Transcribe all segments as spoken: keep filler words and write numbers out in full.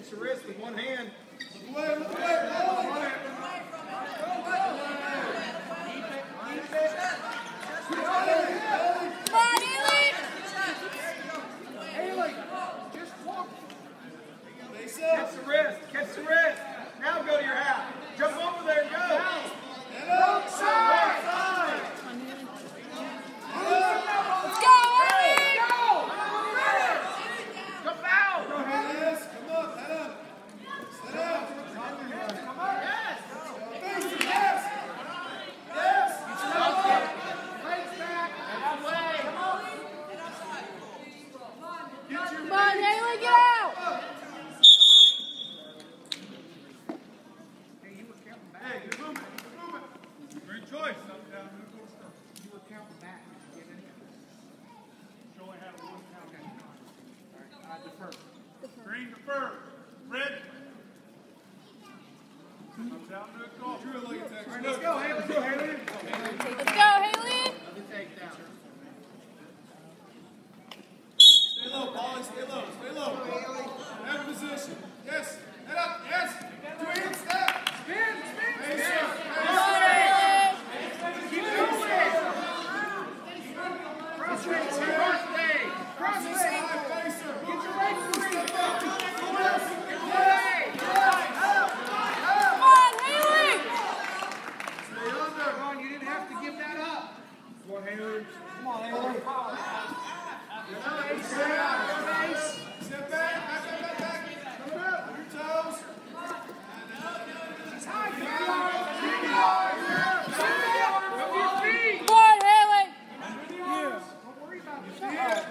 Catch the wrist with one hand. Look away, look away, look away. Come on, Hailey! Hailey, just walk. Face Catch up. the wrist, catch the wrist. Now go to your half. Jump over there and go. Head up. Side, side. Let's go, Hailey! Go foul. Go ahead. Yes, come up, head up. Sit up. Come on. Yes. Face it, yes. Yes. Legs back. That way. Come on, Hailey, get out! Hey, you were counting back. Hey, good movement, good movement. Great choice. Up, down, move forward, stop. You were counting back. Get in there. She only had one count. All right, uh, defer. Green, defer. Red. Comes out, do it, go. Drew, like it's All right, let's go, Hailey. Go, Hailey. Let's go, Hailey! Another takedown. Stay low, Polly, stay low, stay low. Head position. Yes, head up, yes. Two hands, step. Spin, spin, Face spin. up. Come on, Hailey! Keep going. Cross face, cross face, cross This face. side, face up. Get your leg free. Step up. Yes. Hey. Come on, Hailey! Stay under. Come on, you didn't have to give that up. Come on, Hailey. Come on, Hailey. Nice. Nice. Step back, back, back, back, back. Come up, on your toes. He's high. Keep the arms. Go your feet. Come on, Hailey! Don't worry about the feet.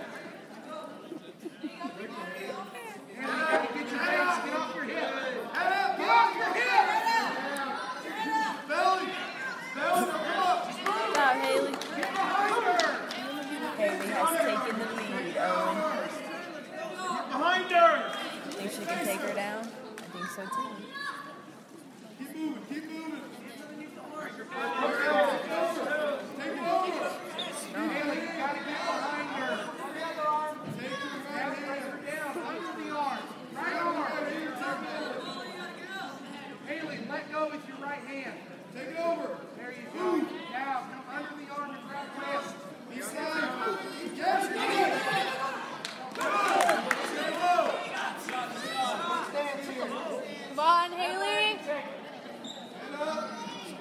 You gotta get your legs, get off your hip. Head up, Get off your hip. belly. Belly, come up. Just move. Good job, Hailey. Get behind her. Hailey has taken the lead, Owen. Behind her. Think she can take her down? I think so too. Keep moving, keep moving. Take it over. Hailey, you gotta get behind her. Take your right Down, hand. her down, under the arm. Right arm. Hailey, let go with your right hand. Take it over. There you go. Now, come under the arm and grab wrist. Each side. Yes, good. Stay low. Stance here. Come on, Hailey! Head up.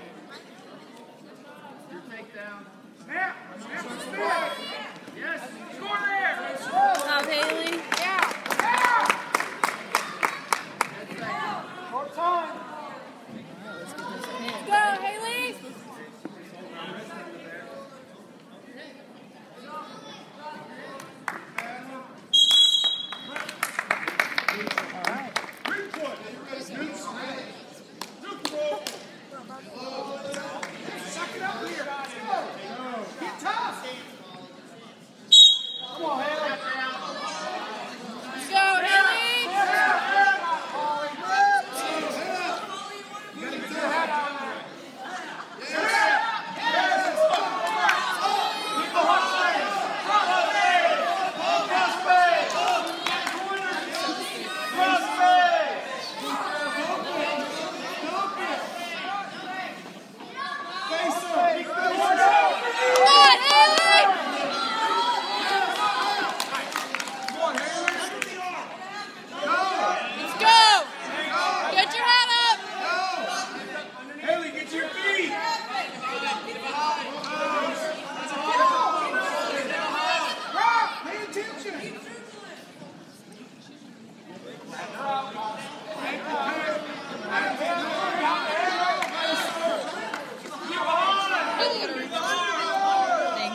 Your takedown. Snap. Snap and spin. Yes. Score there. Good job, Hailey. Yeah. Yeah. More time. Let's get this pin. Let's go, Hailey! All right. Green point. You ready, Scoots? Scoot, roll. Suck it up here. Let's go. Get tough. Come on, Hailey. Let's go, Hailey! You gotta get your head out there. Come on, Hailey! Let's go! Get your head up! Hailey, get your feet. Rock, pay attention. Thank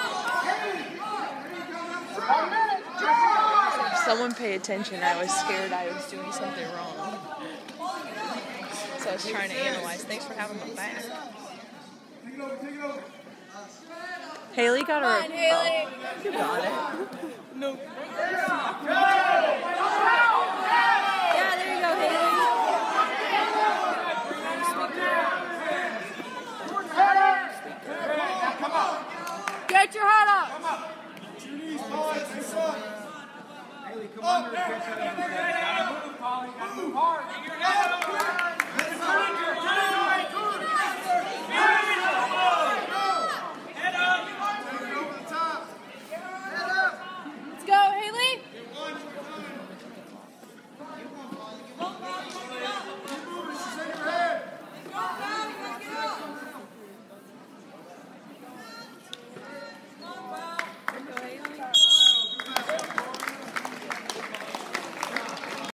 you. If someone pay attention, I was scared I was doing something wrong. So I was trying to analyze. Thanks for having my back. Take it over, take it over. Hailey got her. Come on, Hailey! Oh, you got it. No. Yeah, there you go, Hailey. Come on. Get your head up! Come up. Two knees, Polly, face up. Hailey, come Up, under. catch that. Gotta move, Polly. Gotta move hard.